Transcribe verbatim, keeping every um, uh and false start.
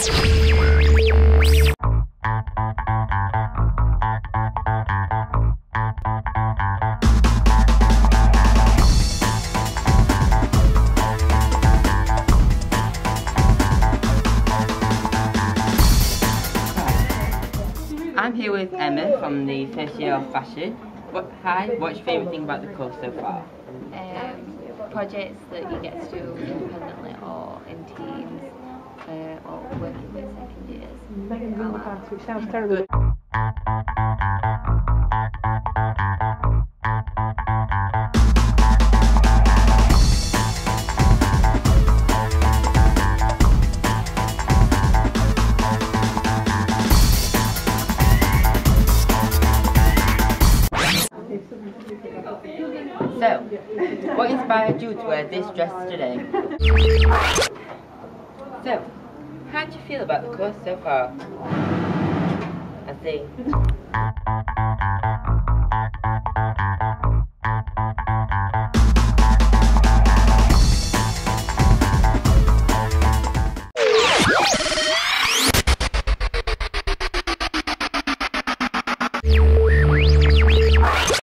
I'm here with Emma from the first year of fashion. What, hi, what's your favourite thing about the course so far? Um, projects that you get to do independently or in teams, uh, or working with second years. Megan's in the class, which sounds terrible. So, what inspired you to wear this dress today? So, how do you feel about the course so far? I see.